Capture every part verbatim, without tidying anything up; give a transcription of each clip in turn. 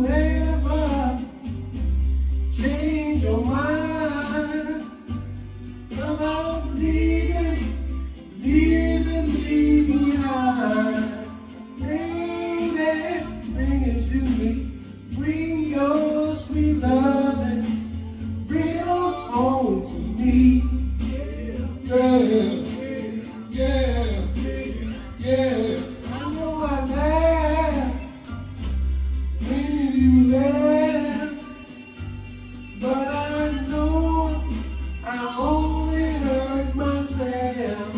ever change your mind about leaving, leaving me behind. Baby, bring it to me. Bring your sweet loving. Bring it on home to me. Yeah, yeah, yeah. I know I laugh when you laugh, but I know I only hurt myself.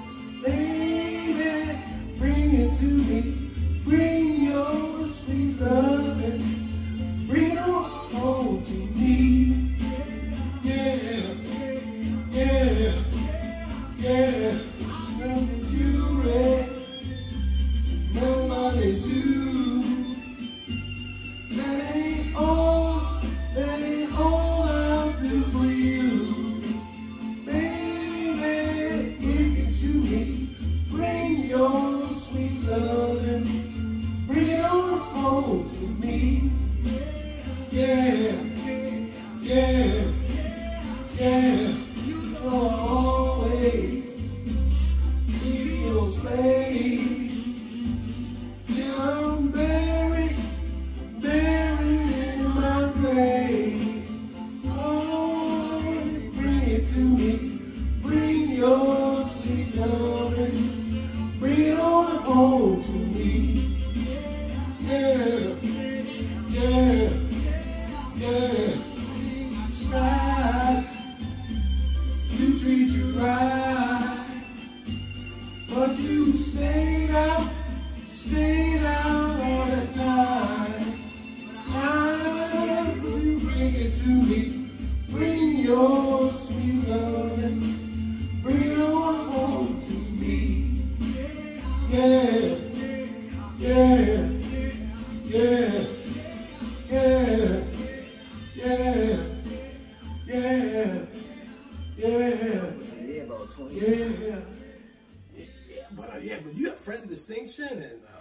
Baby, bring it to me. Bring your sweet loving. Bring it on home to me. Yeah, yeah, yeah. Now that you read, nobody's you. That ain't all, that ain't all I'll do for you. Baby, bring it to me. Bring your sweet loving. Bring it on home to me. Yeah, yeah, yeah. You'll always be your slave till I'm buried, buried in my grave. Oh, bring it to me. Bring your sweet loving. Bring it on home to me. Yeah, yeah, yeah. I tried to treat you right, but you stayed out, stayed out all at night. Now you bring it to me. Bring your sweet loving. Bring it on home to me. Yeah, yeah, yeah, yeah, yeah, yeah, yeah, Yeah, about twenty. yeah, yeah, yeah. But uh, yeah, but you have friends of distinction, and uh,